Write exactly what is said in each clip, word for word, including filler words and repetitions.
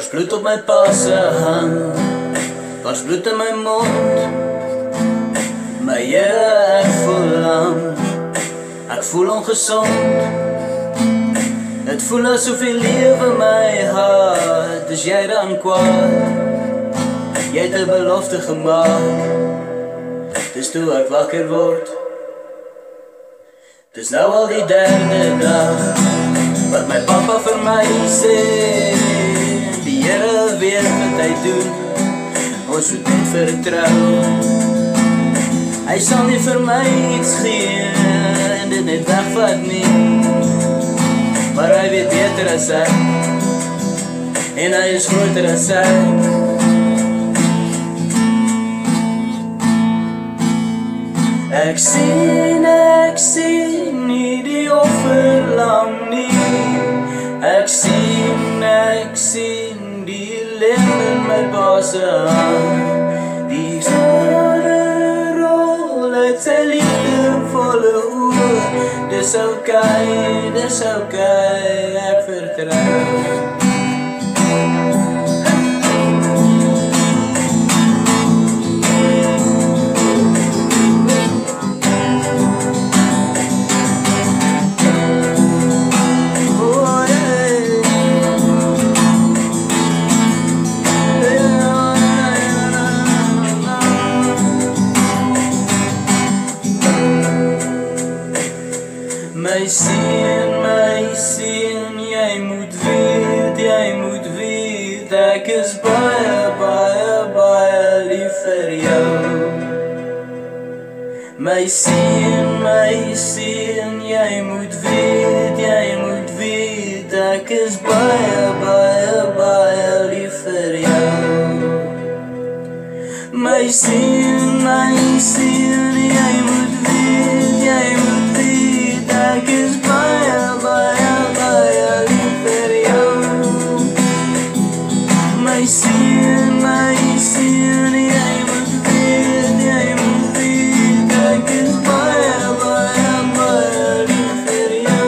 Daar's bloed op my pa se hand, daar's bloed in my mond. My Here, ek voel lam, ek voel ongesond. Het voel asof die lewe my haat, is jy dan kwaad? Jy het 'n belofte gemaak, dis toe ek wakker word. Dis nou al die derde dag, wat my papa vir my sê, die Here weet wat hy doen, ons moet net vertrou. Hy sal nie vir my iets gee, en dit net wegvat nie, maar hy weet beter as ek, en hy is groter as ek. Ek sien, ek sien nie die offerlam nie. Ek sien, ek sien die lim in my pa se hand. Die sare rol uit sy liefdevolle oor. Dis okay, dis okay, ek vertrou. My seun, my seun, jy moet weet, jy moet weet, ek is baie, baie, baie lief vir jou. My seun, my seun, jy moet weet, jy moet weet, ek is baie, baie, baie lief vir jou. My seun, my seun, jy moet weet, jy moet weet, ek is baie, baie, baie lief vir jou. My seun, my seun, jy moet weet, jy moet weet, ek is baie, baie, baie lief vir jou.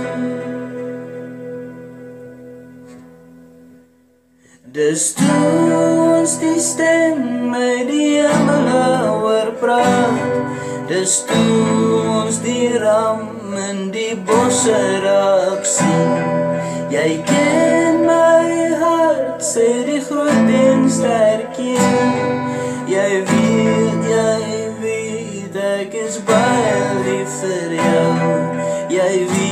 Dis toe ons die stem met die hemele oor praat, dis toe ons die ram in die bosse raak sien. Jy ken my hart, sê die groot en sterk een. Jy weet, jy weet, ek is baie lief vir jou. Jy weet